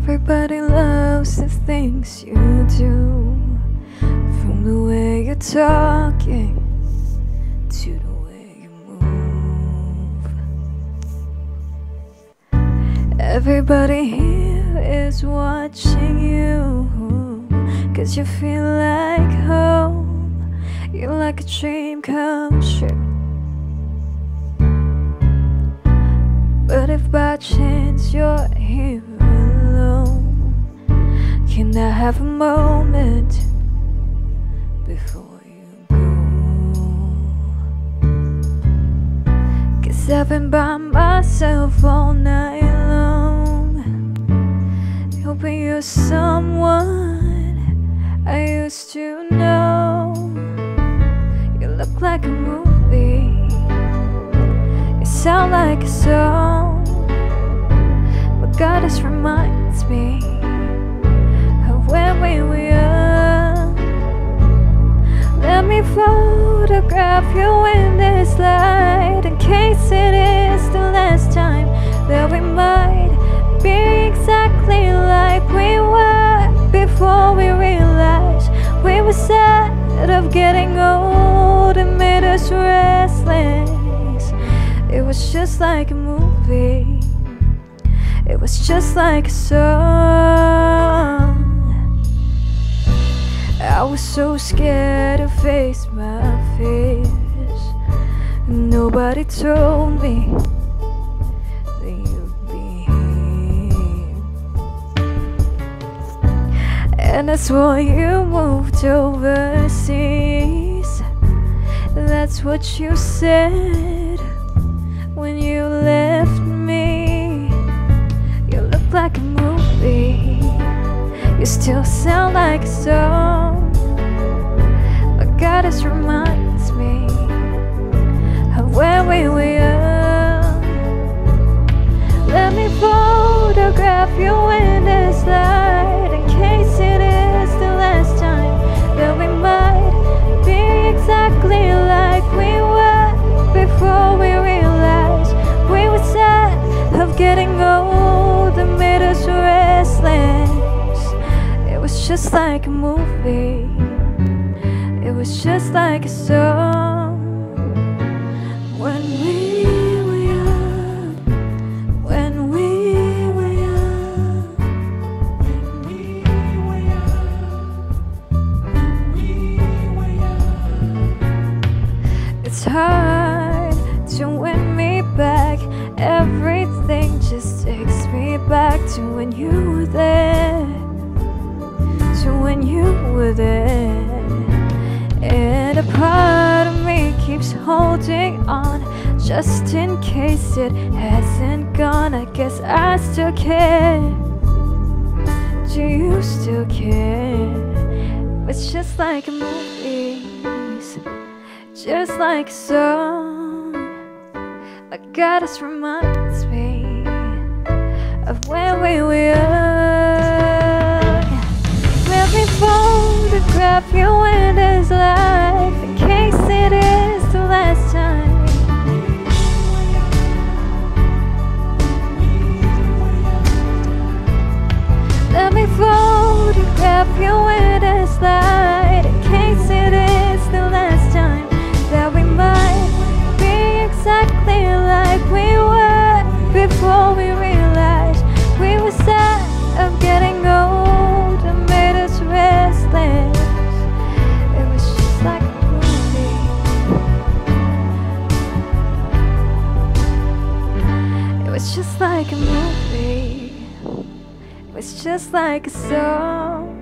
Everybody loves the things you do, from the way you're talking to the way you move. Everybody here is watching you, 'cause you feel like home. You're like a dream come true. But if by chance you're here alone, can I have a moment before you go? 'Cause I've been by myself all night long, hoping you're someone I used to know. You look like a movie, you sound like a song, but God, this reminds me of when we were young. Let me photograph you in this light, in case it is the last time that we might be exactly like we were before we realized we were sad of getting old and made us restless. It was just like a movie, it was just like a song. I was so scared to face my fears, nobody told me that you'd be here. And I swore you moved overseas, that's what you said when you left me. You look like a movie, you still sound like a song, but God, this reminds me of when we were young. Let me photograph you in this light, in case it is the last time that we might be exactly like we were before we realized we were sad of getting old and made us restless. It was just like a movie, it was just like a song. When we were young, when we were young, when we were young, when we were young. It's hard to win me back, everything just takes me back to when you were there, to when you were there. And a part of me keeps holding on, just in case it hasn't gone. I guess I still care. Do you still care? It's just like a movie, just like a song, but God, this reminds me of when we were young. Let me photograph you in this life, in case it is the last time. Let me photograph you in this light, in case it is the last time that we might be exactly like we were before we realized we were sad of getting old and made us restless. It was just like a movie, it was just like a movie, it was just like a song.